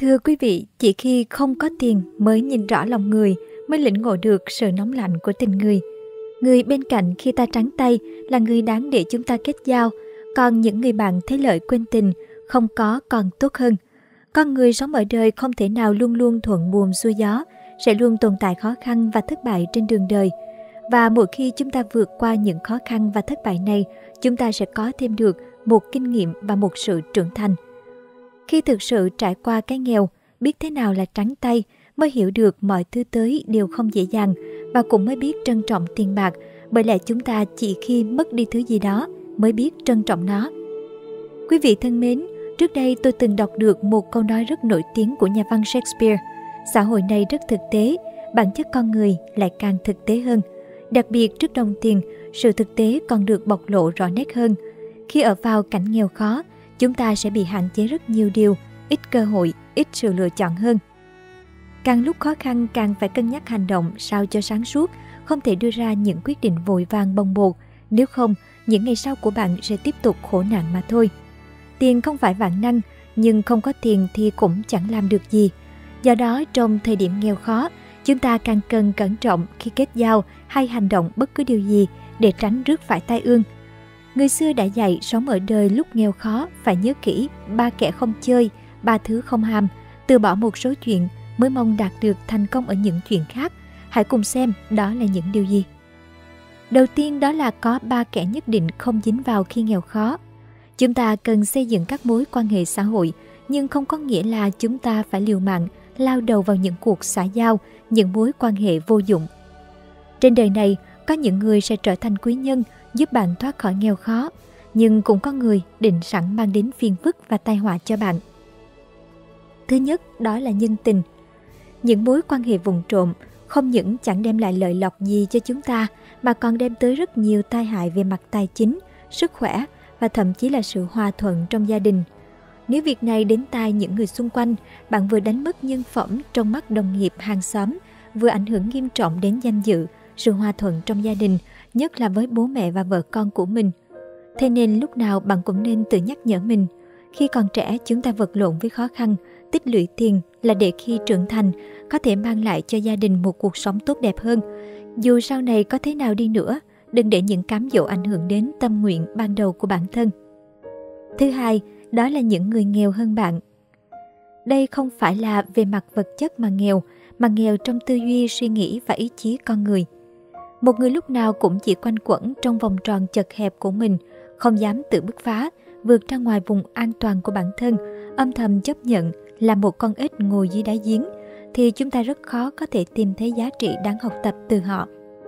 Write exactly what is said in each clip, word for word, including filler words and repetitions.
Thưa quý vị, chỉ khi không có tiền mới nhìn rõ lòng người, mới lĩnh ngộ được sự nóng lạnh của tình người. Người bên cạnh khi ta trắng tay là người đáng để chúng ta kết giao, còn những người bạn thấy lợi quên tình, không có còn tốt hơn. Con người sống ở đời không thể nào luôn luôn thuận buồm xuôi gió, sẽ luôn tồn tại khó khăn và thất bại trên đường đời. Và mỗi khi chúng ta vượt qua những khó khăn và thất bại này, chúng ta sẽ có thêm được một kinh nghiệm và một sự trưởng thành. Khi thực sự trải qua cái nghèo, biết thế nào là trắng tay, mới hiểu được mọi thứ tới đều không dễ dàng và cũng mới biết trân trọng tiền bạc, bởi lẽ chúng ta chỉ khi mất đi thứ gì đó mới biết trân trọng nó. Quý vị thân mến, trước đây tôi từng đọc được một câu nói rất nổi tiếng của nhà văn Shakespeare. Xã hội này rất thực tế, bản chất con người lại càng thực tế hơn. Đặc biệt trước đồng tiền, sự thực tế còn được bộc lộ rõ nét hơn. Khi ở vào cảnh nghèo khó, chúng ta sẽ bị hạn chế rất nhiều điều, ít cơ hội, ít sự lựa chọn hơn. Càng lúc khó khăn càng phải cân nhắc hành động sao cho sáng suốt, không thể đưa ra những quyết định vội vàng bồng bột, nếu không, những ngày sau của bạn sẽ tiếp tục khổ nạn mà thôi. Tiền không phải vạn năng, nhưng không có tiền thì cũng chẳng làm được gì. Do đó, trong thời điểm nghèo khó, chúng ta càng cần cẩn trọng khi kết giao hay hành động bất cứ điều gì để tránh rước phải tai ương. Người xưa đã dạy sống ở đời lúc nghèo khó phải nhớ kỹ ba kẻ không chơi, ba thứ không ham, từ bỏ một số chuyện mới mong đạt được thành công ở những chuyện khác. Hãy cùng xem đó là những điều gì. Đầu tiên đó là có ba kẻ nhất định không dính vào khi nghèo khó. Chúng ta cần xây dựng các mối quan hệ xã hội, nhưng không có nghĩa là chúng ta phải liều mạng lao đầu vào những cuộc xã giao, những mối quan hệ vô dụng. Trên đời này, có những người sẽ trở thành quý nhân, giúp bạn thoát khỏi nghèo khó, nhưng cũng có người định sẵn mang đến phiền phức và tai họa cho bạn. Thứ nhất, đó là nhân tình. Những mối quan hệ vụng trộm không những chẳng đem lại lợi lộc gì cho chúng ta, mà còn đem tới rất nhiều tai hại về mặt tài chính, sức khỏe và thậm chí là sự hòa thuận trong gia đình. Nếu việc này đến tai những người xung quanh, bạn vừa đánh mất nhân phẩm trong mắt đồng nghiệp, hàng xóm, vừa ảnh hưởng nghiêm trọng đến danh dự, sự hòa thuận trong gia đình, nhất là với bố mẹ và vợ con của mình. Thế nên lúc nào bạn cũng nên tự nhắc nhở mình, khi còn trẻ chúng ta vật lộn với khó khăn, tích lũy tiền là để khi trưởng thành có thể mang lại cho gia đình một cuộc sống tốt đẹp hơn. Dù sau này có thế nào đi nữa, đừng để những cám dỗ ảnh hưởng đến tâm nguyện ban đầu của bản thân. Thứ hai, đó là những người nghèo hơn bạn. Đây không phải là về mặt vật chất mà nghèo, mà nghèo trong tư duy, suy nghĩ và ý chí con người. Một người lúc nào cũng chỉ quanh quẩn trong vòng tròn chật hẹp của mình, không dám tự bứt phá, vượt ra ngoài vùng an toàn của bản thân, âm thầm chấp nhận là một con ếch ngồi dưới đáy giếng, thì chúng ta rất khó có thể tìm thấy giá trị đáng học tập từ họ.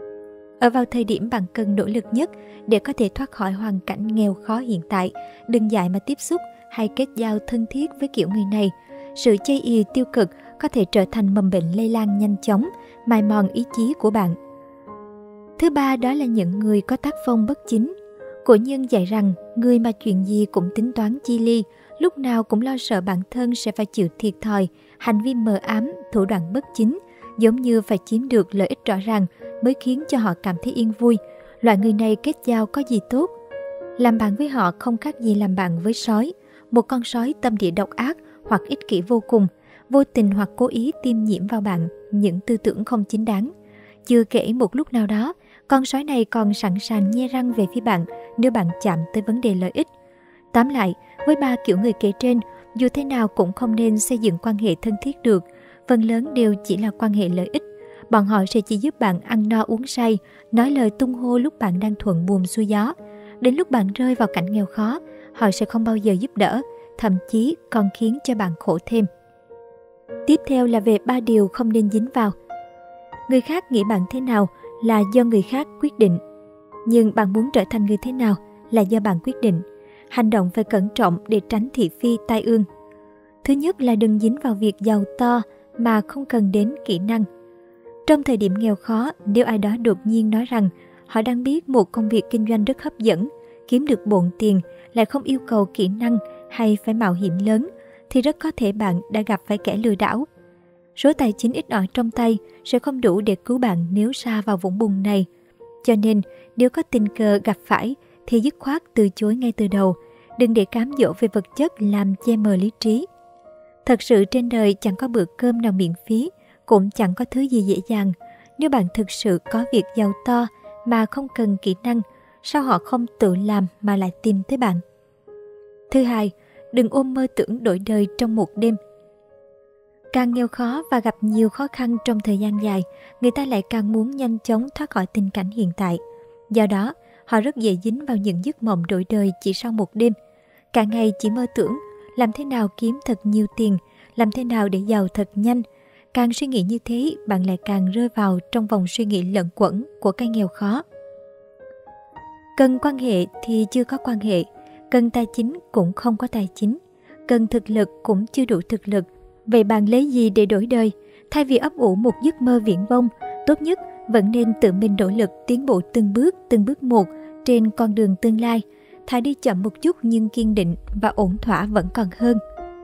Ở vào thời điểm bạn cần nỗ lực nhất để có thể thoát khỏi hoàn cảnh nghèo khó hiện tại, đừng dại mà tiếp xúc hay kết giao thân thiết với kiểu người này. Sự chây ì tiêu cực có thể trở thành mầm bệnh lây lan nhanh chóng, mài mòn ý chí của bạn. Thứ ba, đó là những người có tác phong bất chính. Cổ nhân dạy rằng người mà chuyện gì cũng tính toán chi ly, lúc nào cũng lo sợ bản thân sẽ phải chịu thiệt thòi, hành vi mờ ám, thủ đoạn bất chính, giống như phải chiếm được lợi ích rõ ràng mới khiến cho họ cảm thấy yên vui. Loại người này kết giao có gì tốt? Làm bạn với họ không khác gì làm bạn với sói, một con sói tâm địa độc ác hoặc ích kỷ vô cùng, vô tình hoặc cố ý tiêm nhiễm vào bạn những tư tưởng không chính đáng. Chưa kể một lúc nào đó, con sói này còn sẵn sàng nhe răng về phía bạn nếu bạn chạm tới vấn đề lợi ích. Tóm lại, với ba kiểu người kể trên, dù thế nào cũng không nên xây dựng quan hệ thân thiết được. Phần lớn đều chỉ là quan hệ lợi ích. Bọn họ sẽ chỉ giúp bạn ăn no uống say, nói lời tung hô lúc bạn đang thuận buồm xuôi gió. Đến lúc bạn rơi vào cảnh nghèo khó, họ sẽ không bao giờ giúp đỡ, thậm chí còn khiến cho bạn khổ thêm. Tiếp theo là về ba điều không nên dính vào. Người khác nghĩ bạn thế nào là do người khác quyết định, nhưng bạn muốn trở thành người thế nào là do bạn quyết định. Hành động phải cẩn trọng để tránh thị phi tai ương. Thứ nhất là đừng dính vào việc giàu to mà không cần đến kỹ năng. Trong thời điểm nghèo khó, nếu ai đó đột nhiên nói rằng họ đang biết một công việc kinh doanh rất hấp dẫn, kiếm được bộn tiền, lại không yêu cầu kỹ năng hay phải mạo hiểm lớn, thì rất có thể bạn đã gặp phải kẻ lừa đảo. Số tài chính ít ỏi trong tay sẽ không đủ để cứu bạn nếu sa vào vũng bùn này. Cho nên, nếu có tình cờ gặp phải, thì dứt khoát từ chối ngay từ đầu, đừng để cám dỗ về vật chất làm che mờ lý trí. Thật sự trên đời chẳng có bữa cơm nào miễn phí, cũng chẳng có thứ gì dễ dàng. Nếu bạn thực sự có việc giàu to mà không cần kỹ năng, sao họ không tự làm mà lại tìm tới bạn? Thứ hai, đừng ôm mơ tưởng đổi đời trong một đêm. Càng nghèo khó và gặp nhiều khó khăn trong thời gian dài, người ta lại càng muốn nhanh chóng thoát khỏi tình cảnh hiện tại. Do đó, họ rất dễ dính vào những giấc mộng đổi đời chỉ sau một đêm. Cả ngày chỉ mơ tưởng làm thế nào kiếm thật nhiều tiền, làm thế nào để giàu thật nhanh. Càng suy nghĩ như thế, bạn lại càng rơi vào trong vòng suy nghĩ lẩn quẩn của cái nghèo khó. Cần quan hệ thì chưa có quan hệ, cần tài chính cũng không có tài chính, cần thực lực cũng chưa đủ thực lực. Vậy bạn lấy gì để đổi đời? Thay vì ấp ủ một giấc mơ viển vông, tốt nhất vẫn nên tự mình nỗ lực tiến bộ từng bước, từng bước một trên con đường tương lai. Thà đi chậm một chút nhưng kiên định và ổn thỏa vẫn còn hơn.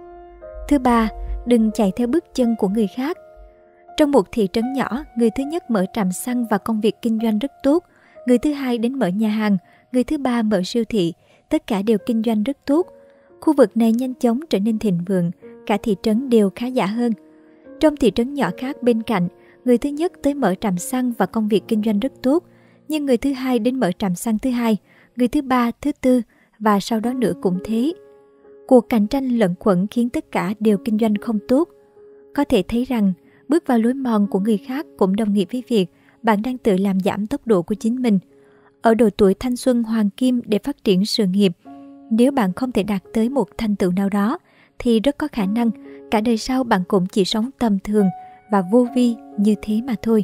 Thứ ba, đừng chạy theo bước chân của người khác. Trong một thị trấn nhỏ, người thứ nhất mở trạm xăng và công việc kinh doanh rất tốt. Người thứ hai đến mở nhà hàng, người thứ ba mở siêu thị. Tất cả đều kinh doanh rất tốt. Khu vực này nhanh chóng trở nên thịnh vượng, cả thị trấn đều khá giả hơn. Trong thị trấn nhỏ khác bên cạnh, người thứ nhất tới mở trạm xăng và công việc kinh doanh rất tốt, nhưng người thứ hai đến mở trạm xăng thứ hai, người thứ ba, thứ tư và sau đó nữa cũng thế. Cuộc cạnh tranh lẫn quẩn khiến tất cả đều kinh doanh không tốt. Có thể thấy rằng, bước vào lối mòn của người khác cũng đồng nghĩa với việc bạn đang tự làm giảm tốc độ của chính mình. Ở độ tuổi thanh xuân hoàng kim để phát triển sự nghiệp, nếu bạn không thể đạt tới một thành tựu nào đó, thì rất có khả năng cả đời sau bạn cũng chỉ sống tầm thường và vô vi như thế mà thôi.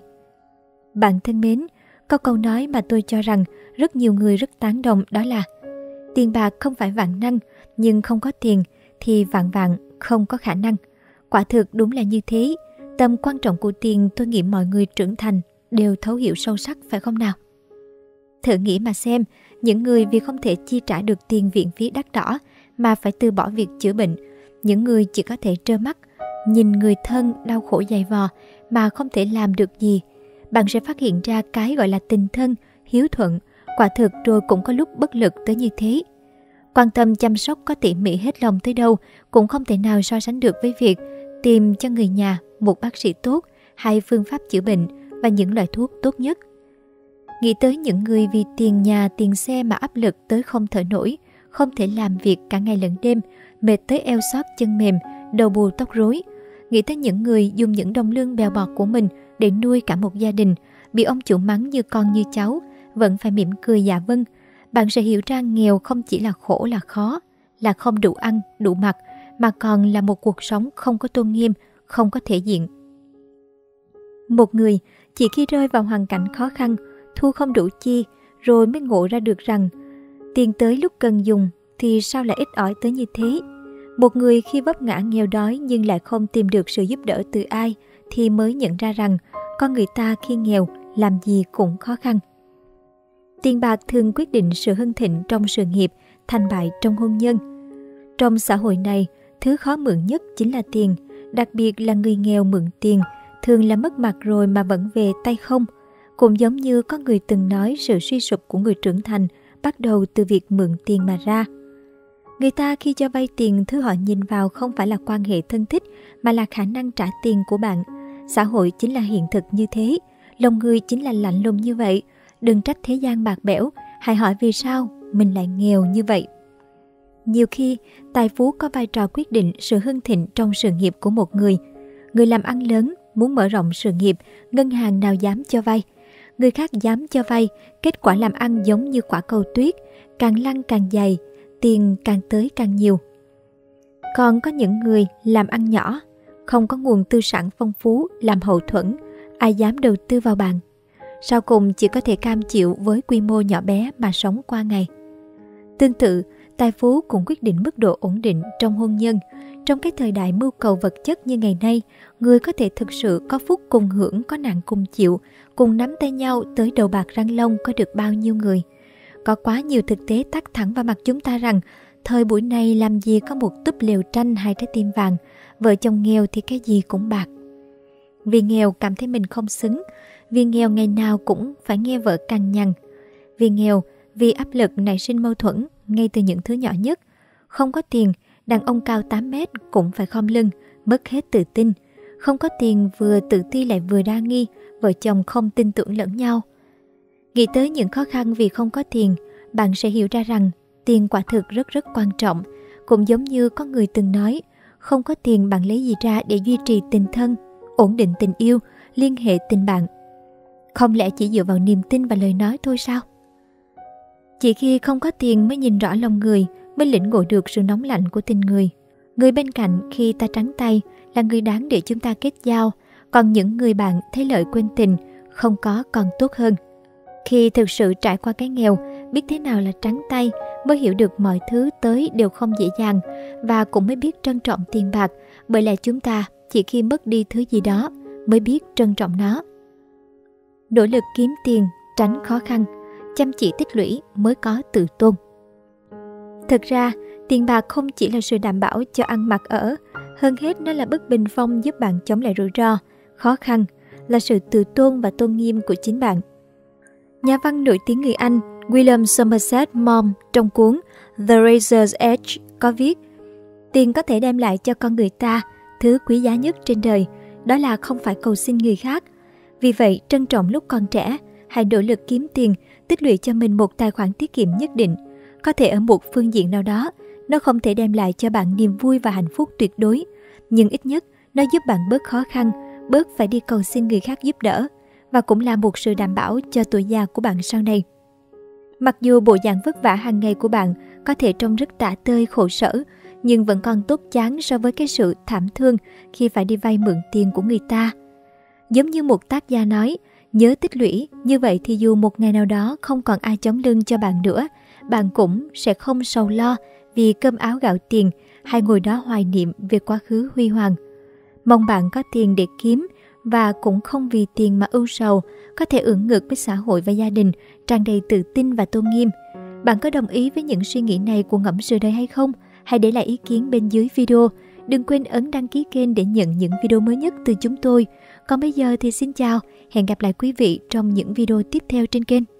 Bạn thân mến, có câu nói mà tôi cho rằng rất nhiều người rất tán đồng, đó là tiền bạc không phải vạn năng, nhưng không có tiền thì vạn vạn không có khả năng. Quả thực đúng là như thế. Tầm quan trọng của tiền tôi nghĩ mọi người trưởng thành đều thấu hiểu sâu sắc, phải không nào? Thử nghĩ mà xem, những người vì không thể chi trả được tiền viện phí đắt đỏ mà phải từ bỏ việc chữa bệnh, những người chỉ có thể trơ mắt nhìn người thân đau khổ dày vò mà không thể làm được gì, bạn sẽ phát hiện ra cái gọi là tình thân, hiếu thuận, quả thực rồi cũng có lúc bất lực tới như thế. Quan tâm chăm sóc có tỉ mỉ hết lòng tới đâu cũng không thể nào so sánh được với việc tìm cho người nhà một bác sĩ tốt hay phương pháp chữa bệnh và những loại thuốc tốt nhất. Nghĩ tới những người vì tiền nhà, tiền xe mà áp lực tới không thở nổi, không thể làm việc cả ngày lẫn đêm, mệt tới eo xót chân mềm, đầu bù tóc rối. Nghĩ tới những người dùng những đồng lương bèo bọt của mình để nuôi cả một gia đình, bị ông chủ mắng như con như cháu, vẫn phải mỉm cười dạ vâng. Bạn sẽ hiểu ra nghèo không chỉ là khổ là khó, là không đủ ăn, đủ mặc, mà còn là một cuộc sống không có tôn nghiêm, không có thể diện. Một người chỉ khi rơi vào hoàn cảnh khó khăn, thu không đủ chi, rồi mới ngộ ra được rằng tiền tới lúc cần dùng thì sao lại ít ỏi tới như thế. Một người khi vấp ngã nghèo đói nhưng lại không tìm được sự giúp đỡ từ ai thì mới nhận ra rằng con người ta khi nghèo làm gì cũng khó khăn. Tiền bạc thường quyết định sự hưng thịnh trong sự nghiệp, thành bại trong hôn nhân. Trong xã hội này, thứ khó mượn nhất chính là tiền, đặc biệt là người nghèo mượn tiền thường là mất mặt rồi mà vẫn về tay không. Cũng giống như có người từng nói sự suy sụp của người trưởng thành bắt đầu từ việc mượn tiền mà ra. Người ta khi cho vay tiền, thứ họ nhìn vào không phải là quan hệ thân thích mà là khả năng trả tiền của bạn. Xã hội chính là hiện thực như thế, lòng người chính là lạnh lùng như vậy. Đừng trách thế gian bạc bẽo, hãy hỏi vì sao mình lại nghèo như vậy. Nhiều khi, tài phú có vai trò quyết định sự hưng thịnh trong sự nghiệp của một người. Người làm ăn lớn, muốn mở rộng sự nghiệp, ngân hàng nào dám cho vay. Người khác dám cho vay, kết quả làm ăn giống như quả cầu tuyết, càng lăn càng dày, tiền càng tới càng nhiều. Còn có những người làm ăn nhỏ, không có nguồn tư sản phong phú làm hậu thuẫn, ai dám đầu tư vào bạn. Sau cùng chỉ có thể cam chịu với quy mô nhỏ bé mà sống qua ngày. Tương tự, tài phú cũng quyết định mức độ ổn định trong hôn nhân. Trong cái thời đại mưu cầu vật chất như ngày nay, người có thể thực sự có phúc cùng hưởng, có nạn cùng chịu, cùng nắm tay nhau tới đầu bạc răng long có được bao nhiêu người. Có quá nhiều thực tế tắt thẳng vào mặt chúng ta rằng thời buổi này làm gì có một túp lều tranh hay trái tim vàng, vợ chồng nghèo thì cái gì cũng bạc. Vì nghèo cảm thấy mình không xứng, vì nghèo ngày nào cũng phải nghe vợ cằn nhằn. Vì nghèo, vì áp lực nảy sinh mâu thuẫn ngay từ những thứ nhỏ nhất. Không có tiền, đàn ông cao tám mét cũng phải khom lưng, mất hết tự tin. Không có tiền vừa tự ti lại vừa đa nghi, vợ chồng không tin tưởng lẫn nhau. Nghĩ tới những khó khăn vì không có tiền, bạn sẽ hiểu ra rằng tiền quả thực rất rất quan trọng. Cũng giống như có người từng nói, không có tiền bạn lấy gì ra để duy trì tình thân, ổn định tình yêu, liên hệ tình bạn. Không lẽ chỉ dựa vào niềm tin và lời nói thôi sao? Chỉ khi không có tiền mới nhìn rõ lòng người, mới lĩnh ngộ được sự nóng lạnh của tình người. Người bên cạnh khi ta trắng tay là người đáng để chúng ta kết giao, còn những người bạn thấy lợi quên tình không có còn tốt hơn. Khi thực sự trải qua cái nghèo, biết thế nào là trắng tay, mới hiểu được mọi thứ tới đều không dễ dàng, và cũng mới biết trân trọng tiền bạc, bởi lẽ chúng ta chỉ khi mất đi thứ gì đó mới biết trân trọng nó. Nỗ lực kiếm tiền, tránh khó khăn, chăm chỉ tích lũy mới có tự tôn. Thực ra, tiền bạc không chỉ là sự đảm bảo cho ăn mặc ở, hơn hết nó là bức bình phong giúp bạn chống lại rủi ro, khó khăn, là sự tự tôn và tôn nghiêm của chính bạn. Nhà văn nổi tiếng người Anh William Somerset Maugham trong cuốn The Razor's Edge có viết: tiền có thể đem lại cho con người ta thứ quý giá nhất trên đời, đó là không phải cầu xin người khác. Vì vậy, trân trọng lúc còn trẻ, hãy nỗ lực kiếm tiền, tích lũy cho mình một tài khoản tiết kiệm nhất định. Có thể ở một phương diện nào đó, nó không thể đem lại cho bạn niềm vui và hạnh phúc tuyệt đối, nhưng ít nhất nó giúp bạn bớt khó khăn, bớt phải đi cầu xin người khác giúp đỡ, và cũng là một sự đảm bảo cho tuổi già của bạn sau này. Mặc dù bộ dạng vất vả hàng ngày của bạn có thể trông rất tả tơi khổ sở, nhưng vẫn còn tốt chán so với cái sự thảm thương khi phải đi vay mượn tiền của người ta. Giống như một tác gia nói, nhớ tích lũy, như vậy thì dù một ngày nào đó không còn ai chống lưng cho bạn nữa, bạn cũng sẽ không sầu lo vì cơm áo gạo tiền, hay ngồi đó hoài niệm về quá khứ huy hoàng. Mong bạn có tiền để kiếm, và cũng không vì tiền mà ưu sầu, có thể ưỡn ngực với xã hội và gia đình, tràn đầy tự tin và tôn nghiêm. Bạn có đồng ý với những suy nghĩ này của Ngẫm Sự Đời hay không? Hãy để lại ý kiến bên dưới video. Đừng quên ấn đăng ký kênh để nhận những video mới nhất từ chúng tôi. Còn bây giờ thì xin chào, hẹn gặp lại quý vị trong những video tiếp theo trên kênh.